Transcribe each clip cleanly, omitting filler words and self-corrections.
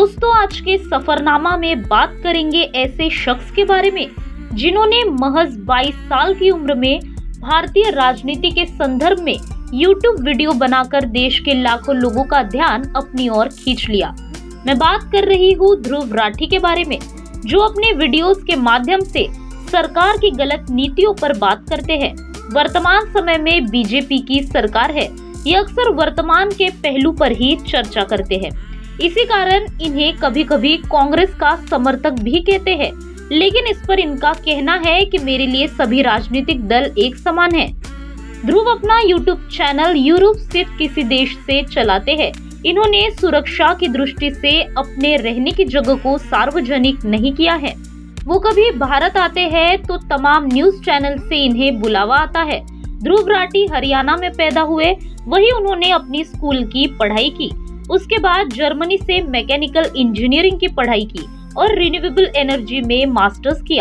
दोस्तों, आज के सफरनामा में बात करेंगे ऐसे शख्स के बारे में जिन्होंने महज 22 साल की उम्र में भारतीय राजनीति के संदर्भ में YouTube वीडियो बनाकर देश के लाखों लोगों का ध्यान अपनी ओर खींच लिया। मैं बात कर रही हूँ ध्रुव राठी के बारे में, जो अपने वीडियोस के माध्यम से सरकार की गलत नीतियों पर बात करते हैं। वर्तमान समय में बीजेपी की सरकार है, ये अक्सर वर्तमान के पहलू पर ही चर्चा करते हैं। इसी कारण इन्हें कभी कभी कांग्रेस का समर्थक भी कहते हैं, लेकिन इस पर इनका कहना है कि मेरे लिए सभी राजनीतिक दल एक समान हैं। ध्रुव अपना YouTube चैनल यूरोप स्थित किसी देश से चलाते हैं। इन्होंने सुरक्षा की दृष्टि से अपने रहने की जगह को सार्वजनिक नहीं किया है। वो कभी भारत आते हैं तो तमाम न्यूज चैनल से इन्हें बुलावा आता है। ध्रुव राठी हरियाणा में पैदा हुए, वहीं उन्होंने अपनी स्कूल की पढ़ाई की। उसके बाद जर्मनी से मैकेनिकल इंजीनियरिंग की पढ़ाई की और रिन्यूएबल एनर्जी में मास्टर्स किया।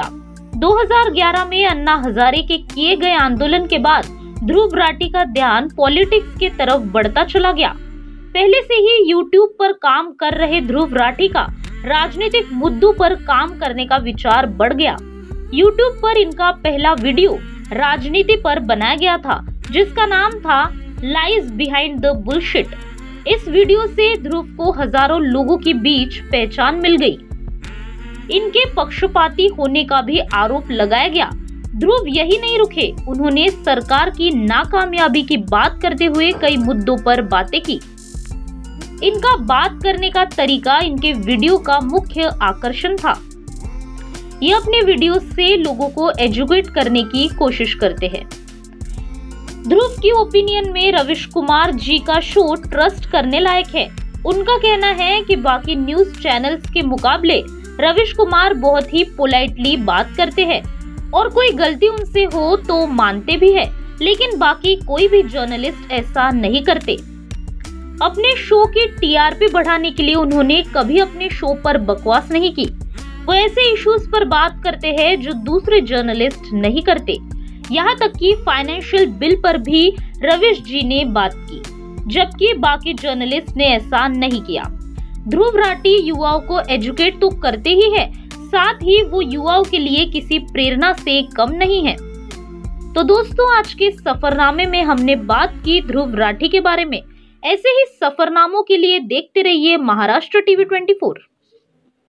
2011 में अन्ना हजारे के किए गए आंदोलन के बाद ध्रुव राठी का ध्यान पॉलिटिक्स की तरफ बढ़ता चला गया। पहले से ही YouTube पर काम कर रहे ध्रुव राठी का राजनीतिक मुद्दों पर काम करने का विचार बढ़ गया। YouTube पर इनका पहला वीडियो राजनीति पर बनाया गया था, जिसका नाम था लाइज बिहाइंड द बुलशिट। इस वीडियो से ध्रुव को हजारों लोगों के बीच पहचान मिल गई। इनके पक्षपाती होने का भी आरोप लगाया गया। ध्रुव यही नहीं रुके, उन्होंने सरकार की नाकामयाबी की बात करते हुए कई मुद्दों पर बातें की। इनका बात करने का तरीका इनके वीडियो का मुख्य आकर्षण था। ये अपने वीडियो से लोगों को एजुकेट करने की कोशिश करते हैं। ध्रुव की ओपिनियन में रविश कुमार जी का शो ट्रस्ट करने लायक है। उनका कहना है कि बाकी न्यूज चैनल्स के मुकाबले रविश कुमार बहुत ही पोलाइटली बात करते हैं और कोई गलती उनसे हो तो मानते भी है, लेकिन बाकी कोई भी जर्नलिस्ट ऐसा नहीं करते। अपने शो की TRP बढ़ाने के लिए उन्होंने कभी अपने शो पर बकवास नहीं की। वो ऐसे इश्यूज पर बात करते हैं जो दूसरे जर्नलिस्ट नहीं करते। यहाँ तक कि फाइनेंशियल बिल पर भी रविश जी ने बात की, जबकि बाकी जर्नलिस्ट ने ऐसा नहीं किया। ध्रुव राठी युवाओं को एजुकेट तो करते ही है, साथ ही वो युवाओं के लिए किसी प्रेरणा से कम नहीं है। तो दोस्तों, आज के सफरनामे में हमने बात की ध्रुव राठी के बारे में। ऐसे ही सफरनामों के लिए देखते रहिए महाराष्ट्र TV 24।